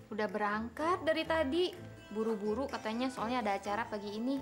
Udah berangkat dari tadi. Buru-buru katanya soalnya ada acara pagi ini.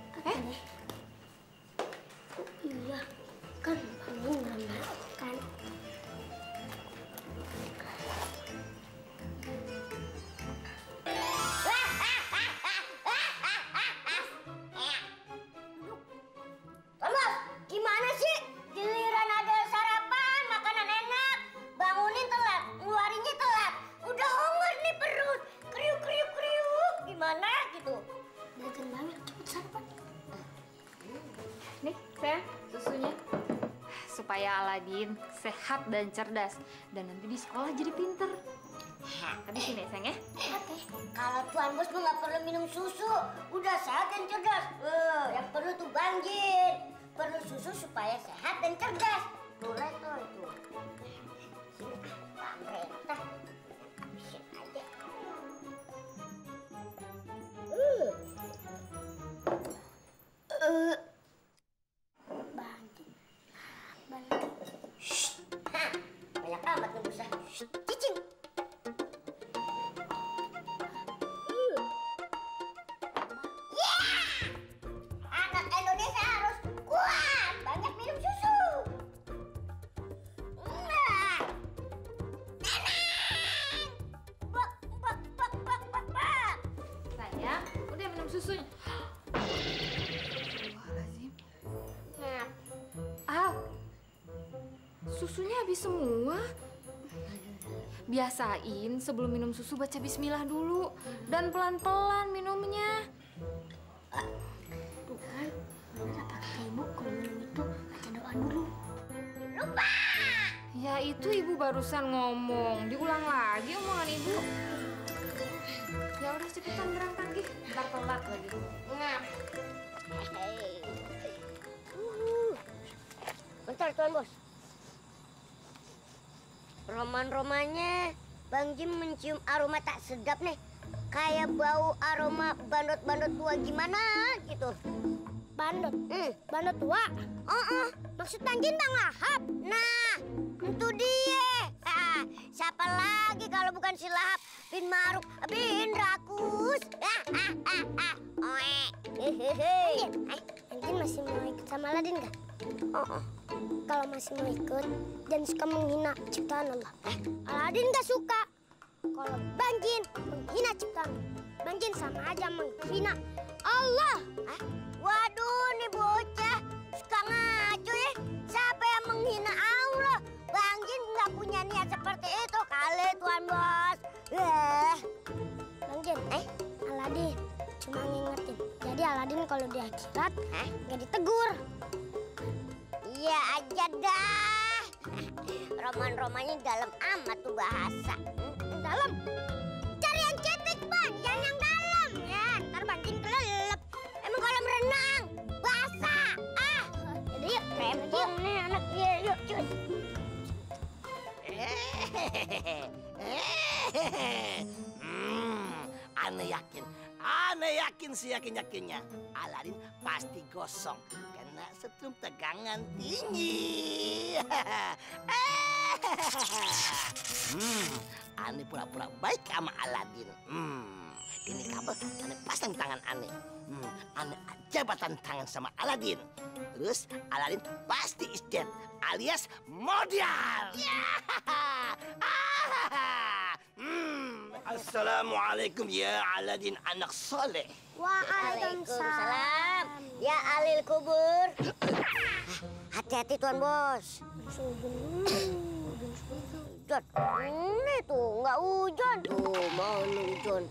Iya, kan kamu ngambil kan. Gimana sih? Giliran ada sarapan, makanan enak, bangunin telat, ngeluarinnya telat. Udah honger nih perut, kriuk kriuk kriuk. Gimana gitu? Datang banget, cepet sarapan. Nih, sayang, susunya. Supaya Aladin sehat dan cerdas. Dan nanti di sekolah jadi pinter. Tapi sini, sayang ya. Oke. Kalau Tuan Bos mah nggak perlu minum susu. Udah sehat dan cerdas. Yang perlu tuh Bang Jin. Perlu susu supaya sehat dan cerdas. Boleh tuh itu. Sini, Pak Merentah. Habisin aja. Bang Jin. Banyak amat nembusnya. Cicing. Anak Indonesia harus kuat, banyak minum susu. Sayang, udah minum susunya. Astagfirullahaladzim. Al, susunya habis semua. Biasain sebelum minum susu baca bismillah dulu. Dan pelan-pelan minumnya. Tuh kan, bener apa kata ibu kalau minum itu baca doa dulu. Lupa! Ya itu ibu barusan ngomong. Diulang lagi omongan ibu. Ya udah cepetan berangkat Gih. Ntar telat lagi. Bentar Tuan Bos. Roman-romannya Bang Jim mencium aroma tak sedap nih. Kayak bau aroma bandot-bandot tua gimana gitu. Bandot? Bandot tua? Maksud Bang Jin Bang Lahap? Nah, itu dia. Siapa lagi kalau bukan si Lahap bin Maruk bin Rakus. Bang Jin masih mau ikut sama Aladin nggak? Kalau masih mau ikut, jangan suka menghina ciptaan Allah. Aladin nggak suka. Kalau Bang Jin menghina ciptaan, Bang Jin sama aja menghina Allah. Waduh, nih bocah suka ngaco ya. Siapa yang menghina Allah? Bang Jin nggak punya niat seperti itu kali Tuan Bos. Bang Jin, Aladin cuma ngingetin. Jadi Aladin kalau di akhirat nggak ditegur. Iya aja dah. Roman-romannya dalam amat tuh bahasa. Dalam? Cari yang cetek, Bang. Jangan yang dalam. Ya, ntar Bang Jin kelelep. Emang kolam renang. Basah. Jadi yuk. Rempong nih anak. Yuk, cuy. Ane yakin seyakin-yakinnya Aladin pasti gosong karena setrum tegangan tinggi. Ane pura-pura baik sama Aladin. Ini kabel Ane pasang tangan Ane. Ane jabatan tangan sama Aladin. Terus Aladin pasti isdet alias modal. Assalamualaikum ya Aladin anak soleh. Waalaikumsalam. Ya alil kubur. Hati-hati Tuan Bos. Hujan. Ini tuh nggak hujan. Tuh mau hujan.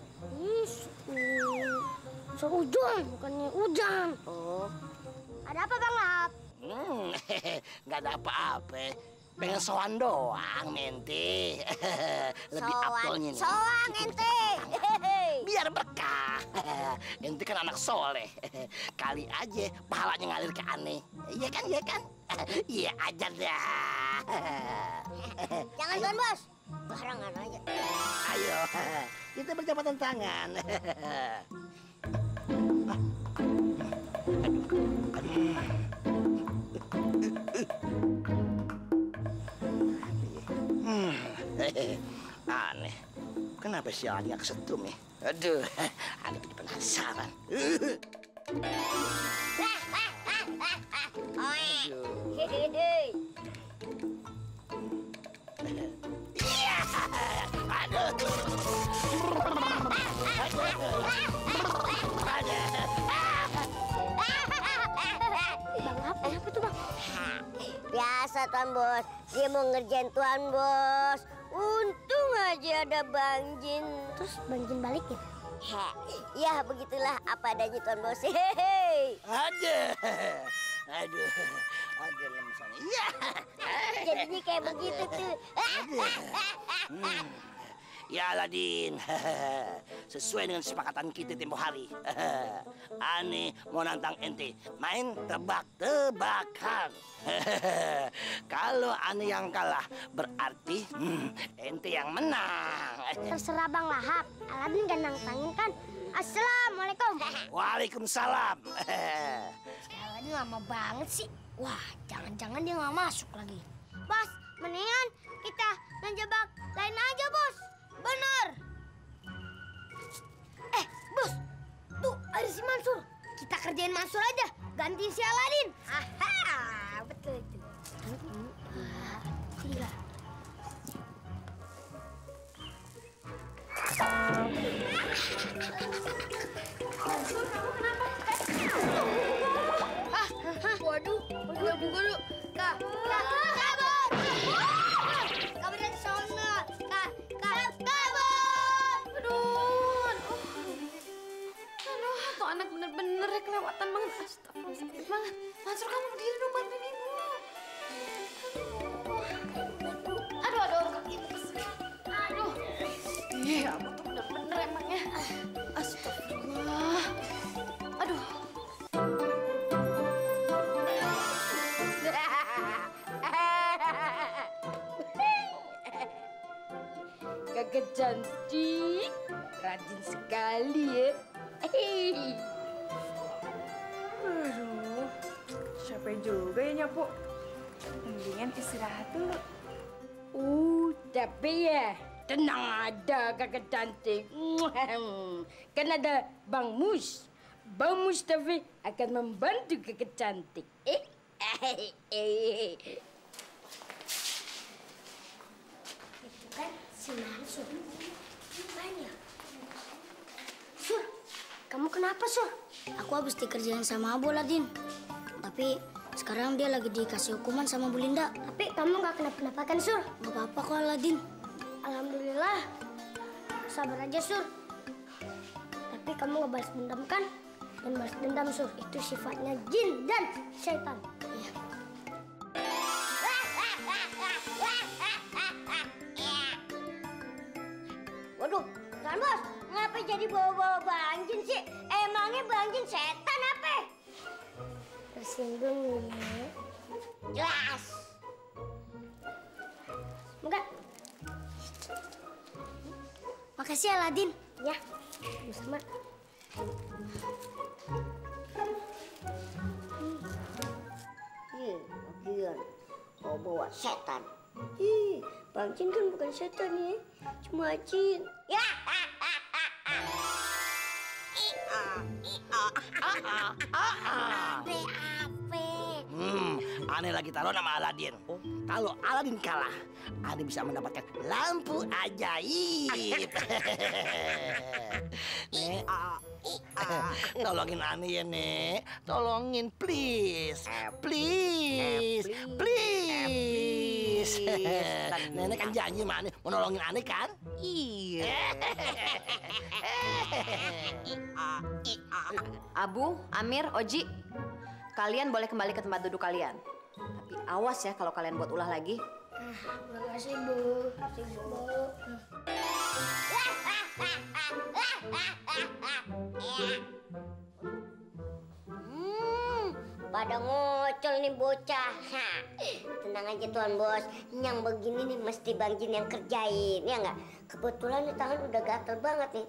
Sehujan bukannya hujan. Oh. Ada apa Bang Lap? Nggak ada apa-apa. Pengen soan doang, mente. Lebih apelnya nih. Soan, ente. Biar berkah. Ente kan anak soleh. Kali aja pahalanya ngalir ke Ane. Iya kan, iya kan? Iya aja dah. Jangan Tuan Bos. Barangan aja. Ayo, kita berjabatan tangan. Aneh, kan Kenapa si Ali nggak kesetrum ya? Aduh, ada jadi penasaran. Apa tuh, Bang? Biasa, Tuan Bos. Dia mau ngerjain Tuan Bos. Untung aja ada Bang Jin. Terus Bang Jin balikin? Ya, begitulah apa adanya, Tuan Bos. Hehehe. Aduh, lemsannya. Iya. Jadinya kayak begitu tuh. Ya Aladin, sesuai dengan kesepakatan kita tempo hari. Ane mau nantang ente main tebak-tebakan. Kalau Ane yang kalah berarti ente yang menang. Terserah Bang Lahap. Aladin gak nantangin kan? Assalamualaikum. Waalaikumsalam. Aladin lama banget sih. Wah, jangan-jangan dia nggak masuk lagi. Bos, mendingan kita ngejebak lain aja, Bos. Bener. Bos, tuh ada si Mansur. Kita kerjain Mansur aja, gantiin si Aladin. Aha, betul itu. 2, 3. Mansur, kamu kenapa? Waduh, buka. Kak, kabur! Kabur dari sana. Kabur! Aduh, tuh anak bener-bener kelewatan banget. Astagfirullah, sakit banget. Mansur, kamu berdiri dong, bantuin ibu. Aduh, kaki ibu kesel. Aduh. Iya, aku tuh bener-bener emangnya. Astagfirullah. Aduh. Kakak cantik, rajin sekali ya. Aduh, capek juga ya nyapu. Mendingan istirahat dulu. Capek ya? Tenang ada kakak cantik. Kan ada Bang Mus. Bang Mustafi akan membantu kakak cantik. Itu kan si Mansur. Gimana? Sur, kamu kenapa, Sur? Aku habis dikerjain sama Abu Aladin. Tapi sekarang dia lagi dikasih hukuman sama Bu Linda. Tapi kamu nggak kenapa-napa kan, Sur? Nggak apa-apa kok, Aladin. Alhamdulillah. Sabar aja, Sur. Tapi kamu nggak balas dendam kan? Dan balas dendam, Sur, itu sifatnya jin dan syaitan. Iya. Waduh, Tuan Bos, ngapa jadi bawa-bawa Bang Jin sih? Emangnya Bang Jin setan apa? Tersinggung ya. Jelas. Bukan. Makasih Aladin. Ya, sama. Lagian bawa setan. Bang Jin kan bukan setan ya, cuma jin. Ya. Ane lagi taruh nama Aladin. Kalau Aladin kalah, Ane bisa mendapatkan lampu ajaib. Nek, tolongin Ane ya, Nek. Tolongin, please. Please. Nenek kan janji sama Ane mau nolongin Ane kan? Iya. Abu, Amir, Oji, kalian boleh kembali ke tempat duduk kalian. Tapi awas ya kalau kalian buat ulah lagi. Makasih, Bu. Pada ngocol nih bocah. Tenang aja Tuan Bos, yang begini nih mesti Bang Jin yang kerjain, ya nggak? Kebetulan nih tangan udah gatel banget nih.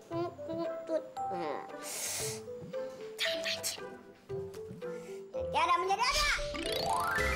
Jangan Bang Jin. Tiada menjadi ada.